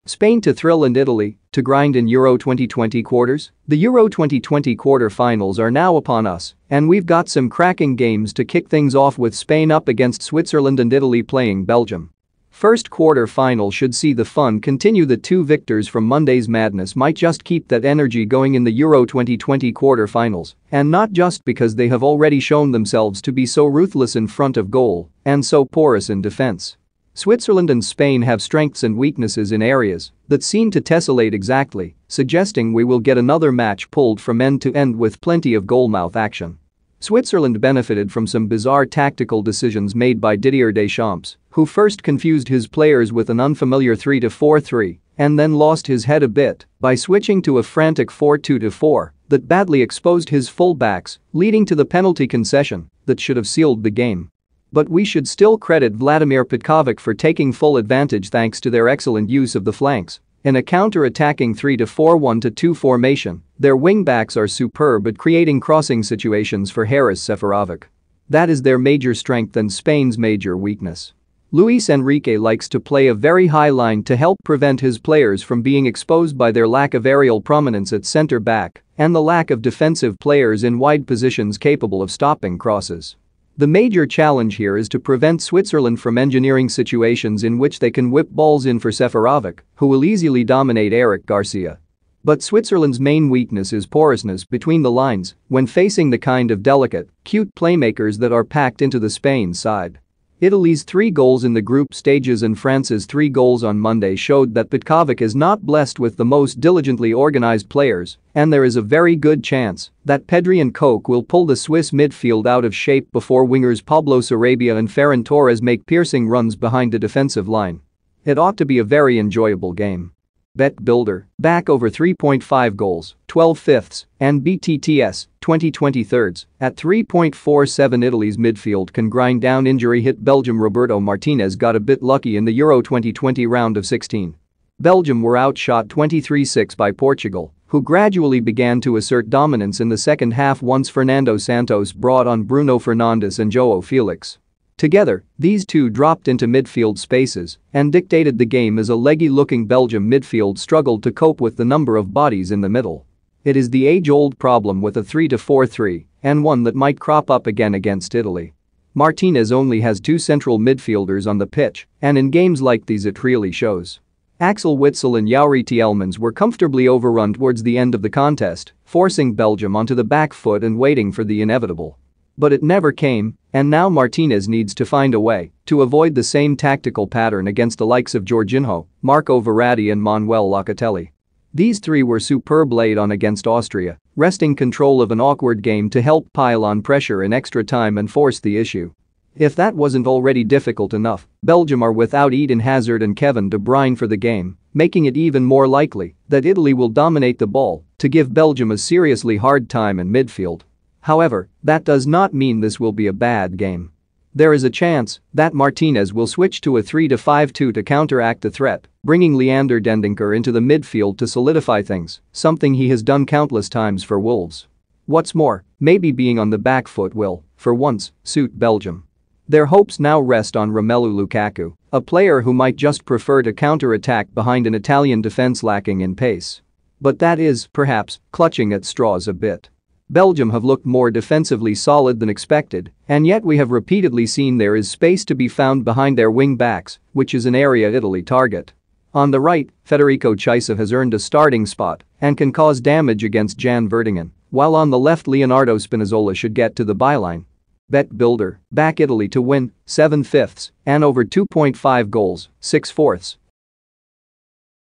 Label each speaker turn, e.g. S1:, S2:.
S1: Spain to thrill and Italy to grind in Euro 2020 quarters? The Euro 2020 quarter-finals are now upon us, and we've got some cracking games to kick things off with Spain up against Switzerland and Italy playing Belgium. First quarter-final should see the fun continue. The two victors from Monday's madness might just keep that energy going in the Euro 2020 quarter-finals, and not just because they have already shown themselves to be so ruthless in front of goal and so porous in defense. Switzerland and Spain have strengths and weaknesses in areas that seem to tessellate exactly, suggesting we will get another match pulled from end to end with plenty of goalmouth action. Switzerland benefited from some bizarre tactical decisions made by Didier Deschamps, who first confused his players with an unfamiliar 3-4-3 and then lost his head a bit by switching to a frantic 4-2-4 that badly exposed his full-backs, leading to the penalty concession that should have sealed the game. But we should still credit Vladimir Petkovic for taking full advantage thanks to their excellent use of the flanks. In a counter-attacking 3-4-1-2 formation, their wing-backs are superb at creating crossing situations for Haris Seferovic. That is their major strength and Spain's major weakness. Luis Enrique likes to play a very high line to help prevent his players from being exposed by their lack of aerial prominence at centre-back and the lack of defensive players in wide positions capable of stopping crosses. The major challenge here is to prevent Switzerland from engineering situations in which they can whip balls in for Seferovic, who will easily dominate Eric Garcia. But Switzerland's main weakness is porousness between the lines when facing the kind of delicate, cute playmakers that are packed into the Spain side. Italy's 3 goals in the group stages and France's 3 goals on Monday showed that Petkovic is not blessed with the most diligently organized players, and there is a very good chance that Pedri and Koch will pull the Swiss midfield out of shape before wingers Pablo Sarabia and Ferran Torres make piercing runs behind the defensive line. It ought to be a very enjoyable game. Bet Builder, back over 3.5 goals, 12 fifths, and BTTS, 20 thirds, at 3.47. Italy's midfield can grind down injury-hit Belgium. Roberto Martinez got a bit lucky in the Euro 2020 round of 16. Belgium were outshot 23-6 by Portugal, who gradually began to assert dominance in the second half once Fernando Santos brought on Bruno Fernandes and João Felix. Together, these two dropped into midfield spaces and dictated the game as a leggy-looking Belgium midfield struggled to cope with the number of bodies in the middle. It is the age-old problem with a 3-4-3 and one that might crop up again against Italy. Martinez only has 2 central midfielders on the pitch, and in games like these it really shows. Axel Witsel and Youri Tielemans were comfortably overrun towards the end of the contest, forcing Belgium onto the back foot and waiting for the inevitable. But it never came, and now Martinez needs to find a way to avoid the same tactical pattern against the likes of Jorginho, Marco Verratti and Manuel Locatelli. These 3 were superb late on against Austria, wresting control of an awkward game to help pile on pressure in extra time and force the issue. If that wasn't already difficult enough, Belgium are without Eden Hazard and Kevin De Bruyne for the game, making it even more likely that Italy will dominate the ball to give Belgium a seriously hard time in midfield. However, that does not mean this will be a bad game. There is a chance that Martinez will switch to a 3-5-2 to counteract the threat, bringing Leander Dendenker into the midfield to solidify things, something he has done countless times for Wolves. What's more, maybe being on the back foot will, for once, suit Belgium. Their hopes now rest on Romelu Lukaku, a player who might just prefer to counter-attack behind an Italian defense lacking in pace. But that is, perhaps, clutching at straws a bit. Belgium have looked more defensively solid than expected, and yet we have repeatedly seen there is space to be found behind their wing-backs, which is an area Italy target. On the right, Federico Chiesa has earned a starting spot and can cause damage against Jan Vertonghen, while on the left Leonardo Spinazzola should get to the byline. Bet Builder, back Italy to win, 7 fifths, and over 2.5 goals, 6 fourths,